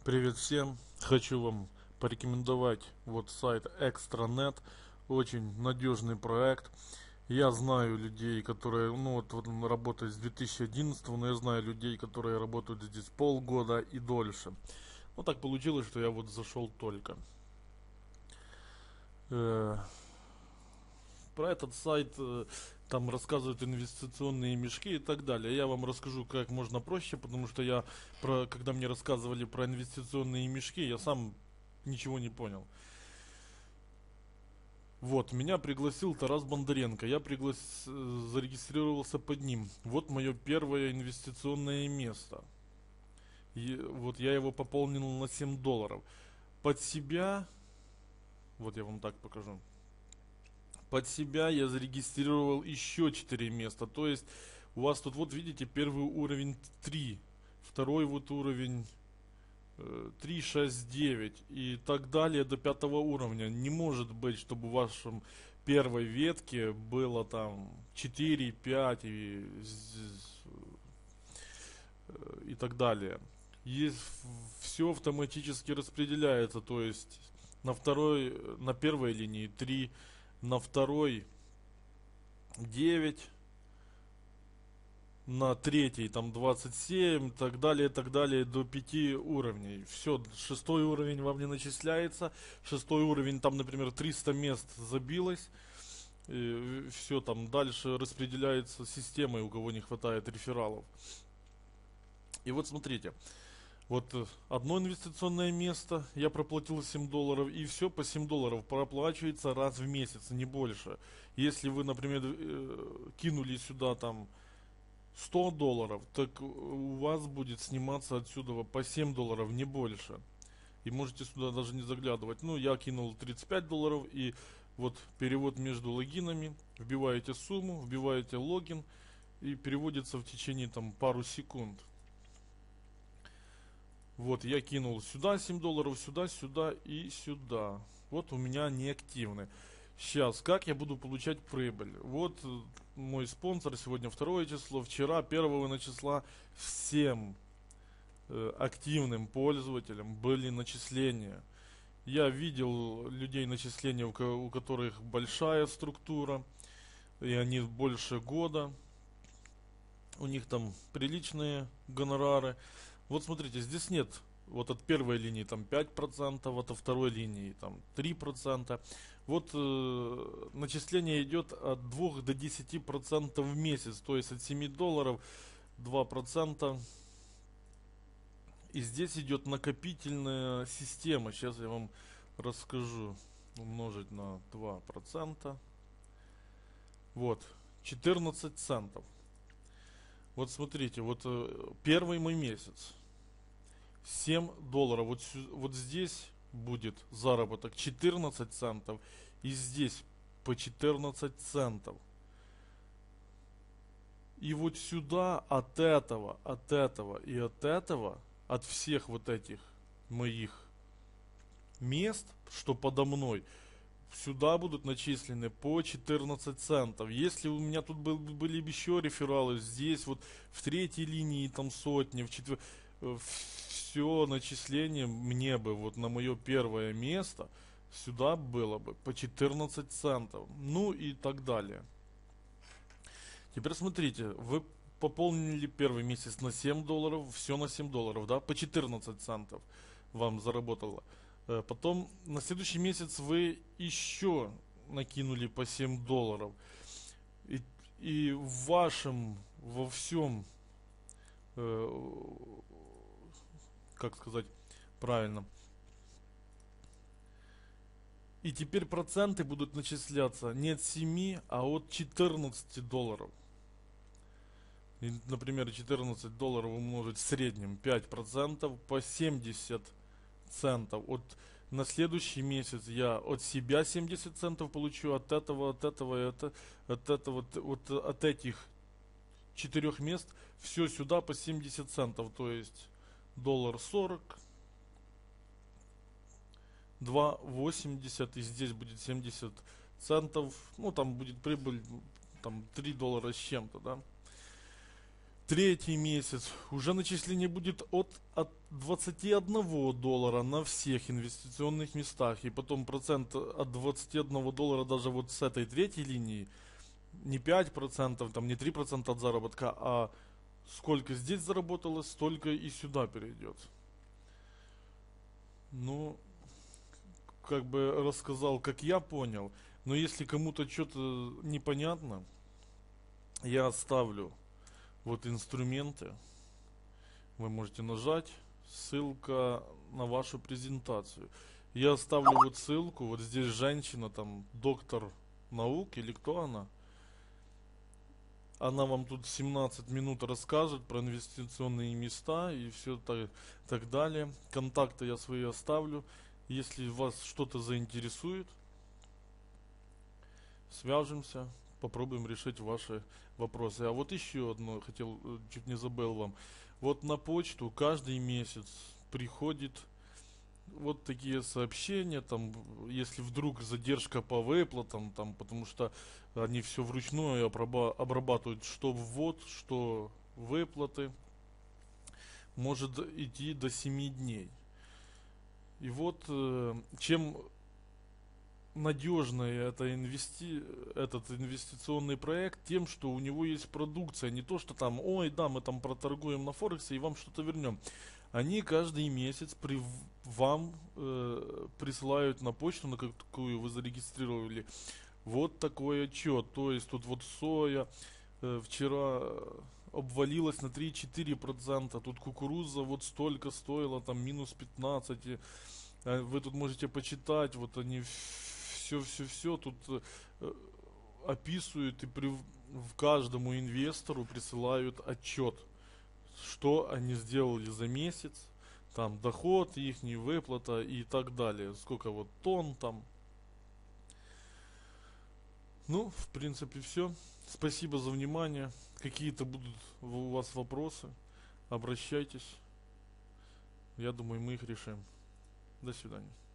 Привет всем! Хочу вам порекомендовать вот сайт Extranet. Очень надежный проект. Я знаю людей, которые, вот он работает с 2011, но я знаю людей, которые работают здесь полгода и дольше. Вот так получилось, что я вот зашел только. Э, Про этот сайт там рассказывают инвестиционные мешки и так далее. Я вам расскажу, как можно проще, потому что когда мне рассказывали про инвестиционные мешки, я сам ничего не понял. Вот, меня пригласил Тарас Бондаренко, зарегистрировался под ним. Вот мое первое инвестиционное место. И вот я его пополнил на $7. Под себя, вот я вам так покажу. Под себя я зарегистрировал еще 4 места. То есть у вас тут вот видите первый уровень 3, второй вот уровень 3, 6, 9 и так далее до 5 уровня. Не может быть, чтобы в вашем первой ветке было там 4, 5 и так далее. Все автоматически распределяется, то есть на первой линии 3, на второй 9, на третий там 27 и так далее до 5 уровней. Все, шестой уровень вам не начисляется. Шестой уровень, там, например, 300 мест забилось. Все, там дальше распределяется системой, у кого не хватает рефералов. И вот смотрите. Вот одно инвестиционное место, я проплатил $7, и все по $7 проплачивается раз в месяц, не больше. Если вы, например, кинули сюда там $100, так у вас будет сниматься отсюда по $7, не больше. И можете сюда даже не заглядывать. Ну, я кинул $35, и вот перевод между логинами, вбиваете сумму, вбиваете логин, и переводится в течение там пару секунд. Вот, я кинул сюда $7, сюда, сюда и сюда. Вот у меня неактивны. Сейчас, как я буду получать прибыль? Вот мой спонсор, сегодня 2 число, вчера 1 числа всем активным пользователям были начисления. Я видел людей начисления, у которых большая структура, и они больше года. У них там приличные гонорары. Вот смотрите, здесь нет вот от первой линии там 5%, вот от второй линии там 3%. Вот начисление идет от 2 до 10% в месяц, то есть от $7 2%. И здесь идет накопительная система. Сейчас я вам расскажу. Умножить на 2%. Вот, 14 центов. Вот смотрите, вот первый мой месяц. $7. Вот здесь будет заработок 14 центов. И здесь по 14 центов. И вот сюда от этого и от этого, от всех вот этих моих мест, что подо мной, сюда будут начислены по 14 центов. Если у меня тут были еще рефералы, здесь вот в третьей линии там сотни, в четвертой, все начисление мне бы вот на мое первое место сюда было бы по 14 центов. Ну и так далее. Теперь смотрите, вы пополнили первый месяц на $7, все на $7, да, по 14 центов вам заработало. Потом на следующий месяц вы еще накинули по $7. И во всем, как сказать правильно. И теперь проценты будут начисляться не от 7, а от $14. И, например, $14 умножить в среднем 5% по 70 центов. На следующий месяц я от себя 70 центов получу, от этого, от этих 4 мест все сюда по 70 центов. То есть $1.40, 2,80, и здесь будет 70 центов. Ну, там будет прибыль там $3 с чем-то, да. Третий месяц уже начисление будет от $21 на всех инвестиционных местах. И потом процент от $21 даже вот с этой третьей линии. Не 5%, там не 3% от заработка, а сколько здесь заработало, столько и сюда перейдет. Ну, как бы рассказал, как я понял. Но если кому-то что-то непонятно, я оставлю вот инструменты. Вы можете нажать. Ссылка на вашу презентацию. Я оставлю вот ссылку. Вот здесь женщина, там, доктор наук или кто она. Она вам тут 17 минут расскажет про инвестиционные места и все так далее. Контакты я свои оставлю. Если вас что-то заинтересует, свяжемся, попробуем решить ваши вопросы. А вот еще одно хотел, чуть не забыл вам. Вот на почту каждый месяц приходит вот такие сообщения, там, если вдруг задержка по выплатам, там, потому что они все вручную обрабатывают, что ввод, что выплаты, может идти до 7 дней. И вот чем надежный этот инвестиционный проект тем, что у него есть продукция, не то, что там, ой, да, мы там проторгуем на Форексе и вам что-то вернем. Они каждый месяц вам присылают на почту, на какую вы зарегистрировали, вот такой отчет. То есть тут вот соя вчера обвалилась на 3-4%, тут кукуруза вот столько стоила, там минус 15. Вы тут можете почитать, вот они все тут описывают и в каждому инвестору присылают отчет, что они сделали за месяц, там доход их, выплата и так далее, сколько вот тонн там. Ну, в принципе, все. Спасибо за внимание. Какие-то будут у вас вопросы, обращайтесь. Я думаю, мы их решим. До свидания.